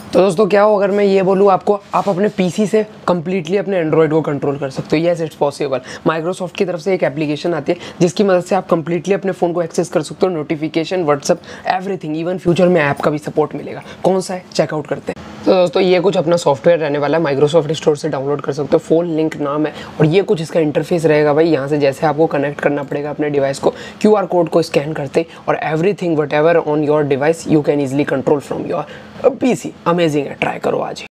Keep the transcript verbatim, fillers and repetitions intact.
तो दोस्तों क्या हो अगर मैं ये बोलूँ आपको, आप अपने पीसी से कंप्लीटली अपने एंड्रॉइड को कंट्रोल कर सकते हो। Yes it's possible. माइक्रोसॉफ्ट की तरफ से एक एप्लीकेशन आती है जिसकी मदद से आप कंप्लीटली अपने फ़ोन को एक्सेस कर सकते हो, notification, WhatsApp, everything. Even future में ऐप का भी सपोर्ट मिलेगा। कौन सा है, चेकआउट करते हैं। तो दोस्तों ये कुछ अपना सॉफ्टवेयर रहने वाला है, माइक्रोसॉफ्ट स्टोर से डाउनलोड कर सकते हो। फोन लिंक नाम है और ये कुछ इसका इंटरफेस रहेगा भाई। यहाँ से जैसे आपको कनेक्ट करना पड़ेगा अपने डिवाइस को, क्यूआर कोड को स्कैन करते और everything whatever on your device you can easily control from your PC. Amazing है, ट्राई करो आज।